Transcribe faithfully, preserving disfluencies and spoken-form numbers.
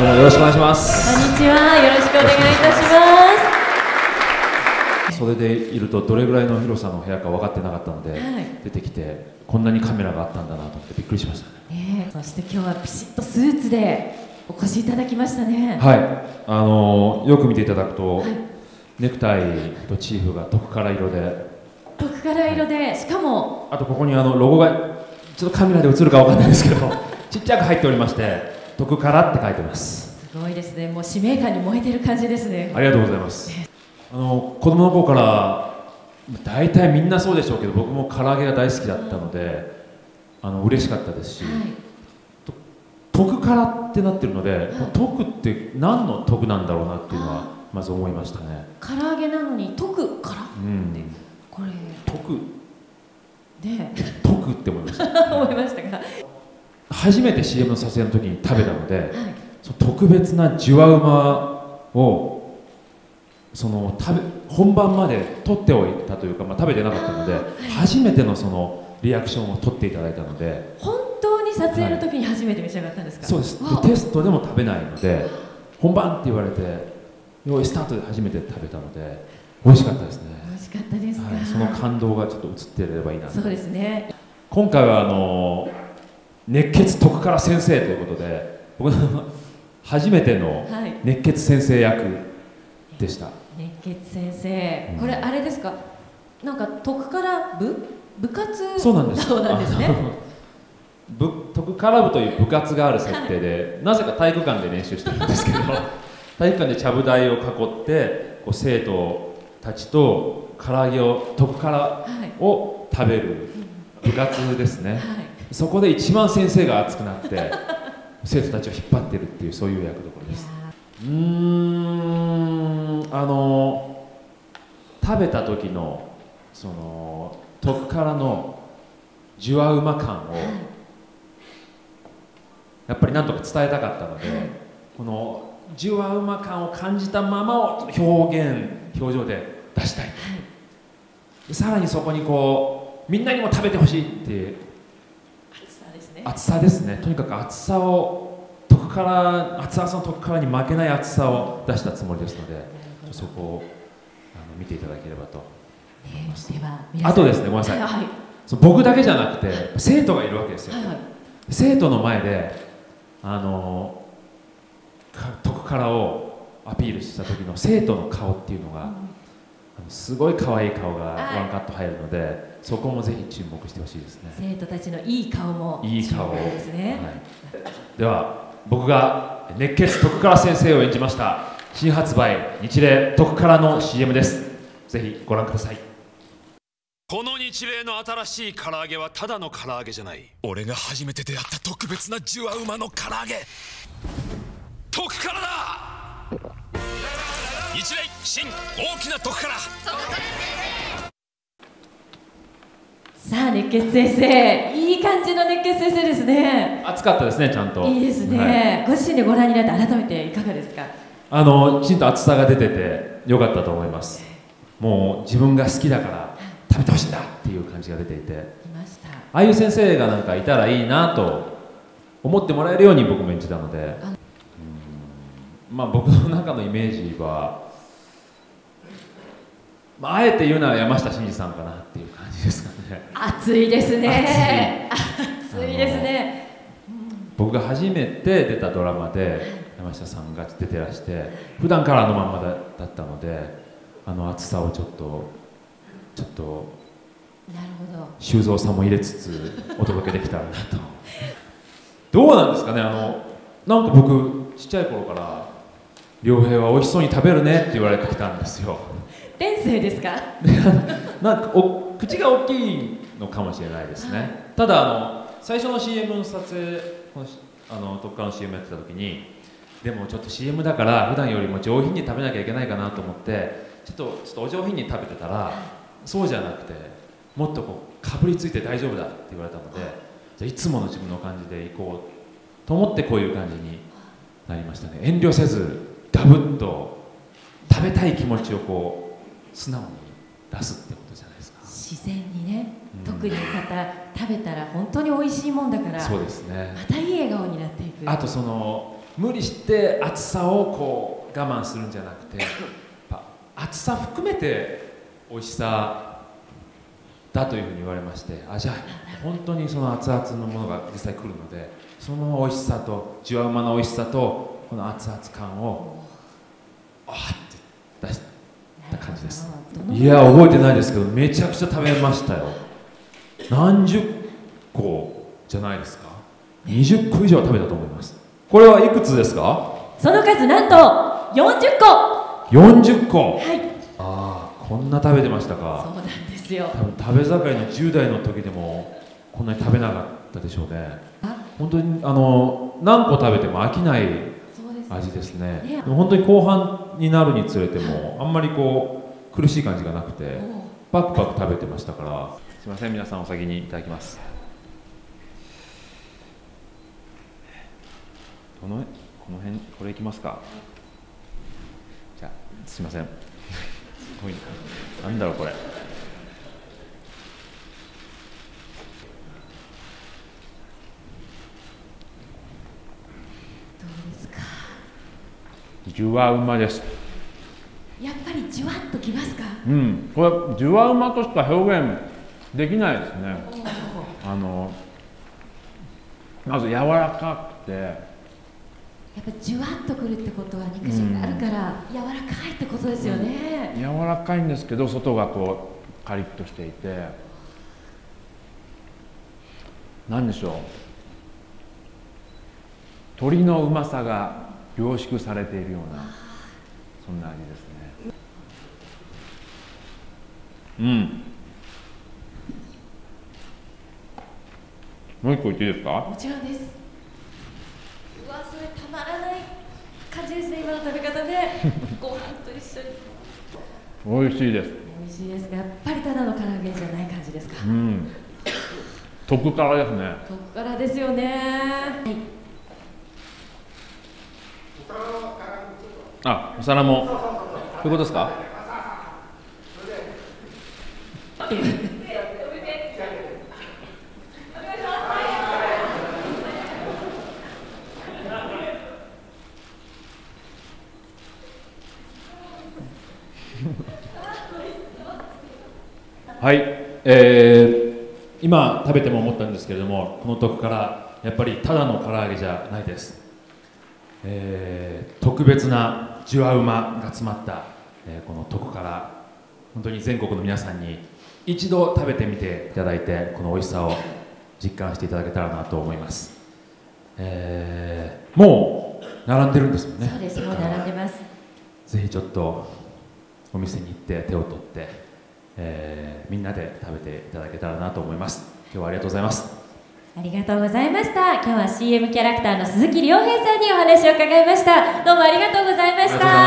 どうもよろしくお願いします。 こんにちは、よろしくお願いいたします。 それでいるとどれぐらいの広さの部屋か分かってなかったので、はい、出てきてこんなにカメラがあったんだなと思ってびっくりしましたね。 ね、そして今日はピシッとスーツでお越しいただきましたね。 はい、あのよく見ていただくと、はい、ネクタイとチーフが徳から色で徳から色で、はい、しかもあとここにあのロゴがちょっとカメラで映るか分かんないですけどちっちゃく入っておりまして徳からって書いてます。 すごいですね。もう使命感に燃えてる感じですね。 ありがとうございます。あの子供の頃から大体みんなそうでしょうけど僕も唐揚げが大好きだったので、あの嬉しかったですし、はい、徳からってなってるので、はい、徳って何の徳なんだろうなっていうのはまず思いましたね。 唐揚げなのに徳から、うん、これ徳で徳って思いました思いましたが初めて シーエム の撮影の時に食べたので、はい、その特別なジュワうまをその食べ本番まで撮っておいたというか、まあ、食べてなかったので、はい、初めてのそのリアクションを撮っていただいたので。 本当に撮影の時に初めて召し上がったんですか？ そうです。でテストでも食べないので本番って言われて用意スタートで初めて食べたので美味しかったですね。 美味しかったですか？ はい、その感動がちょっと映っていればいいなと。 そうですね。 今回はあの熱血徳から先生ということで僕の初めての熱血先生役でした。はい、 熱血先生、うん、これあれですか？なんか徳から部部活。 そうなんです。 そうなんですね。 部徳から部という部活がある設定で、はい、なぜか体育館で練習してるんですけど体育館でちゃぶ台を囲ってこう生徒たちと唐揚げを徳からを食べる部活ですね。はい、そこで一番先生が熱くなって生徒たちを引っ張ってるっていうそういう役どころです。うーんあの食べた時のその徳からのジュワうま感を、はい、やっぱりなんとか伝えたかったので、はい、このジュワうま感を感じたままを表現表情で出したい、はい、さらにそこにこうみんなにも食べてほしいっていう熱さですね。 熱さですね。とにかく熱さを徳から熱々の徳からに負けない熱さを出したつもりですので、そこをあの見ていただければと思います。 えー、ではあとですね、ごめんなさい、はい、そう僕だけじゃなくて生徒がいるわけですよ。はいはい、生徒の前であの徳からをアピールした時の生徒の顔っていうのが、うん、あのすごい可愛い顔がワンカット入るので、そこもぜひ注目してほしいですね。 生徒たちのいい顔もいい顔ですね。 はい、では僕が熱血徳から先生を演じました新発売日霊徳からの シーエム です。ぜひご覧ください。 この日霊の新しい唐揚げはただの唐揚げじゃない。俺が初めて出会った特別なジュワうまの唐揚げ、徳からだ。日霊新大きな徳から。 さあ熱血先生、いい感じの熱血先生ですね。 熱かったですね。ちゃんといいですね。はい、ご自身でご覧になって改めていかがですか？ あのきちんと熱さが出ててよかったと思います。もう自分が好きだから食べてほしいんだっていう感じが出ていて、ああいう先生がなんかいたらいいなと思ってもらえるように僕も演じたので、うん、まあ僕の中のイメージは、まあ、あえて言うなら山下真司さんかなっていう感じですかね。 熱いですね。熱いですね。 僕が初めて出たドラマで山下さんが出てらして普段からあのまんま だ, だったので、あの熱さをちょっとちょっと修造さんも入れつつお届けできたらなとどうなんですかね。あのなんか僕ちっちゃい頃から良平は美味しそうに食べるねって言われてきたんですよ。 天性ですか？ なんかお口が大きいのかもしれないですね。はい、ただあの最初の シーエム の撮影このあの特化の シーエム やってた時に、でもちょっと シーエム だから普段よりも上品に食べなきゃいけないかなと思ってちょっとちょっとお上品に食べてたら、そうじゃなくてもっとこうかぶりついて大丈夫だって言われたので、じゃあいつもの自分の感じでいこうと思ってこういう感じになりましたね。遠慮せずガブッと食べたい気持ちをこう素直に出すってことじゃないですか。 自然にね、うん、特にまた食べたら本当に美味しいもんだから、 そうですね、 またいい笑顔になっていく。 あとその無理して暑さをこう我慢するんじゃなくて、やっぱ暑さ含めて美味しさだというふうに言われまして、あ、じゃあ本当にその熱々のものが実際来るので、その美味しさとじゅわうまの美味しさとこの熱々感をあーって出した感じです。いや、覚えてないですけど、めちゃくちゃ食べましたよ。何十個じゃないですか。にじゅっこ以上は食べたと思います。これはいくつですか？ その数なんとよんじゅっこ。 よんじゅっこ。 はい。 ああ、こんな食べてましたか。 そうなんですよ。 多分食べ盛りのじゅう代の時でもこんなに食べなかったでしょうね。本当にあの何個食べても飽きない味ですね。でも本当に後半になるにつれてもあんまりこう苦しい感じがなくてパクパク食べてましたから。すみません、皆さんお先にいただきます。このこの辺これいきますか。じゃあすみません。なんだろうこれ。どうですか。 じゅわうまです。 やっぱりじゅわっときますか。 うん、これじゅわうまとしか表現できないですね。あのまず柔らかくて、やっぱじゅわっとくるってことは肉汁があるから柔らかいってことですよね。 うん、柔らかいんですけど外がこうカリッとしていて、なんでしょう、鶏のうまさが凝縮されているようなそんな味ですね。うん。もう一個言っていいですか？ もちろんです。うわ、それたまらない感じですね、今の食べ方でご飯と一緒に。 美味しいです。 美味しいですが、やっぱりただの唐揚げじゃない感じですか？ うん。特辛ですね。 特辛ですよね。はい。 あ、お皿も。そういうことですか？はい、えー、今食べても思ったんですけれども、この特辛やっぱりただの唐揚げじゃないです。えー、特別なじゅわうまが詰まった、えー、この特辛、本当に全国の皆さんに一度食べてみていただいて、この美味しさを実感していただけたらなと思います。えー、もう並んでるんですもんね。 そうです、もう並んでます。 ぜひちょっとお店に行って手を取って、えー、みんなで食べていただけたらなと思います。今日はありがとうございます。 ありがとうございました。今日は シーエム キャラクターの鈴木亮平さんにお話を伺いました。どうもありがとうございました。